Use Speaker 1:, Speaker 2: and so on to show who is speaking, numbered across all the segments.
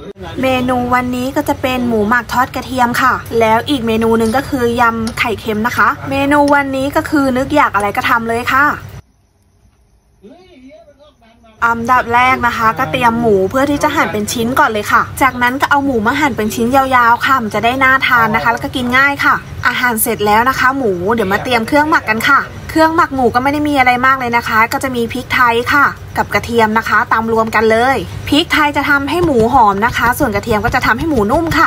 Speaker 1: เมนูวันนี้ก็จะเป็นหมูหมักทอดกระเทียมค่ะแล้วอีกเมนูหนึ่งก็คือยำไข่เค็มนะคะเมนูวันนี้ก็คือนึกอยากอะไรก็ทำเลยค่ะอันดับแรกนะคะก็เตรียมหมูเพื่อที่จะหั่นเป็นชิ้นก่อนเลยค่ะจากนั้นก็เอาหมูมาหั่นเป็นชิ้นยาวๆค่ะมันจะได้น่าทานนะคะแล้วก็กินง่ายค่ะอาหารเสร็จแล้วนะคะหมูเดี๋ยวมาเตรียมเครื่องหมักกันค่ะเครื่องหมักหมูก็ไม่ได้มีอะไรมากเลยนะคะก็จะมีพริกไทยค่ะกับกระเทียมนะคะตำรวมกันเลยพริกไทยจะทำให้หมูหอมนะคะส่วนกระเทียมก็จะทำให้หมูนุ่มค่ะ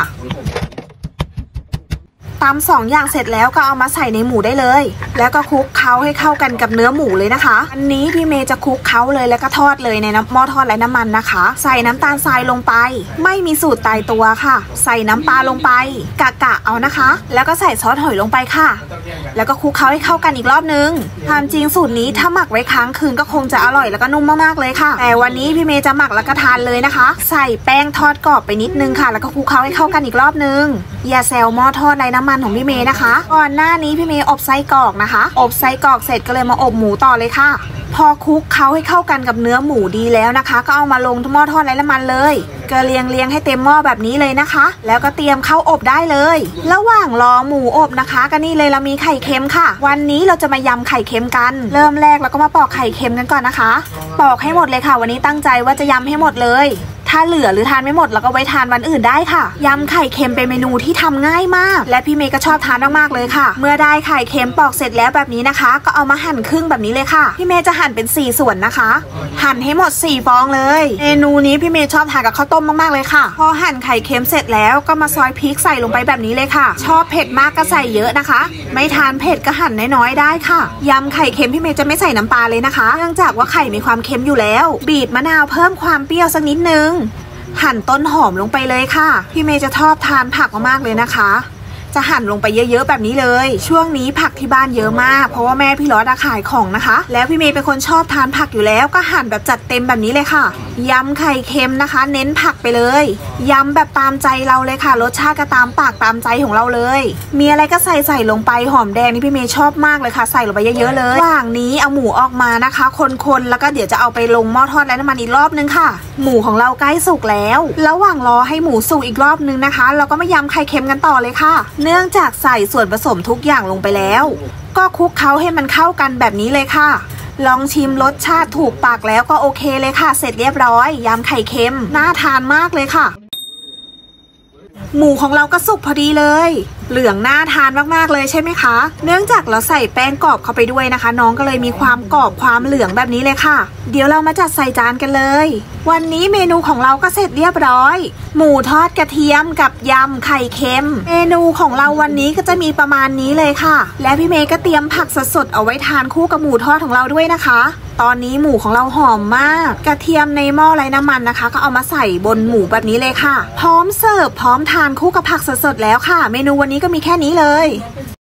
Speaker 1: ตำ2อย่างเสร็จแล้วก็เอามาใส่ในหมูได้เลยแล้วก็คลุกเคล้าให้เข้ากันกับเนื้อหมูเลยนะคะอันนี้พี่เมย์จะคลุกเคล้าเลยแล้วก็ทอดเลยในหม้อทอดไร้น้ำมันนะคะใส่น้ำตาลทรายลงไปไม่มีสูตรตายตัวค่ะใส่น้ำปลาลงไปกะเอานะคะแล้วก็ใส่ซอสหอยลงไปค่ะแล้วก็คลุกเคล้าให้เข้ากันอีกรอบนึงความจริงสูตรนี้ถ้าหมักไว้ค้างคืนก็คงจะอร่อยแล้วก็นุ่มมากๆเลยค่ะแต่วันนี้พี่เมย์จะหมักแล้วก็ทานเลยนะคะใส่แป้งทอดกรอบไปนิดนึงค่ะแล้วก็คลุกเคล้าให้เข้ากันอีกรอบนึงอย่าแซวหม้อทอดไร้น้ำมันของพี่เมย์นะคะก่อนหน้านี้พี่เมย์อบไส้กรอกนะคะอบไส้กรอกเสร็จก็เลยมาอบหมูต่อเลยค่ะพอคลุกเคล้าให้เข้ากันกับเนื้อหมูดีแล้วนะคะก็เอามาลงหม้อทอดไร้น้ำมันเลยก็เรียงให้เต็มหม้อแบบนี้เลยนะคะแล้วก็เตรียมเข้าอบได้เลยระหว่างรอหมูอบนะคะก็นี่เลยเรามีไข่เค็มค่ะวันนี้เราจะมายำไข่เค็มกันเริ่มแรกเราก็มาปอกไข่เค็มกันก่อนนะคะปอกให้หมดเลยค่ะวันนี้ตั้งใจว่าจะยำให้หมดเลยถ้าเหลือหรือทานไม่หมดเราก็ไว้ทานวันอื่นได้ค่ะยำไข่เค็มเป็นเมนูที่ทำง่ายมากและพี่เมย์ก็ชอบทานมากๆเลยค่ะเมื่อได้ไข่เค็มปอกเสร็จแล้วแบบนี้นะคะก็เอามาหั่นครึ่งแบบนี้เลยค่ะพี่เมย์จะหั่นเป็น4ส่วนนะคะหั่นให้หมด4ฟองเลยเมนูนี้พี่เมย์ชอบทานกับข้าวต้มมากๆเลยค่ะพอหั่นไข่เค็มเสร็จแล้วก็มาซอยพริกใส่ลงไปแบบนี้เลยค่ะชอบเผ็ดมากก็ใส่เยอะนะคะไม่ทานเผ็ดก็หั่นน้อยๆได้ค่ะยำไข่เค็มพี่เมย์จะไม่ใส่น้ำปลาเลยนะคะเนื่องจากว่าไข่มีความเค็มอยู่แล้วบีบมะนาวเพิ่มความเปรี้ยวสักนิดนึงหั่นต้นหอมลงไปเลยค่ะพี่เมย์จะชอบทานผักมากๆเลยนะคะจะหั่นลงไปเยอะๆแบบนี้เลยช่วงนี้ผักที่บ้านเยอะมากเพราะว่าแม่พี่รอดขายของนะคะแล้วพี่เมย์เป็นคนชอบทานผักอยู่แล้วก็หั่นแบบจัดเต็มแบบนี้เลยค่ะยำไข่เค็มนะคะเน้นผักไปเลยยำแบบตามใจเราเลยค่ะรสชาติก็ตามปากตามใจของเราเลยมีอะไรก็ใส่ลงไปหอมแดงนี่พี่เมย์ชอบมากเลยค่ะใส่ลงไปเยอะๆเลยระหว่างนี้เอาหมูออกมานะคะคนๆแล้วก็เดี๋ยวจะเอาไปลงหม้อทอดไร้น้ำมันอีกรอบนึงค่ะหมูของเราใกล้สุกแล้วระหว่างรอให้หมูสุกอีกรอบนึงนะคะเราก็มายำไข่เค็มกันต่อเลยค่ะเนื่องจากใส่ส่วนผสมทุกอย่างลงไปแล้วก็คลุกเคล้าให้มันเข้ากันแบบนี้เลยค่ะลองชิมรสชาติถูกปากแล้วก็โอเคเลยค่ะเสร็จเรียบร้อยยำไข่เค็มน่าทานมากเลยค่ะหมูของเราก็สุกพอดีเลยเหลืองน่าทานมากๆเลยใช่ไหมคะเนื่องจากเราใส่แป้งกรอบเข้าไปด้วยนะคะน้องก็เลยมีความกรอบความเหลืองแบบนี้เลยค่ะเดี๋ยวเรามาจัดใส่จานกันเลยวันนี้เมนูของเราก็เสร็จเรียบร้อยหมูทอดกระเทียมกับยำไข่เค็มเมนูของเราวันนี้ก็จะมีประมาณนี้เลยค่ะและพี่เมย์ก็เตรียมผักสดๆเอาไว้ทานคู่กับหมูทอดของเราด้วยนะคะตอนนี้หมูของเราหอมมากกระเทียมในหม้อไร้น้ำมันนะคะก็เอามาใส่บนหมูแบบนี้เลยค่ะพร้อมเสิร์ฟพร้อมทานคู่กับผักสดๆแล้วค่ะเมนูวันนี้ก็มีแค่นี้เลย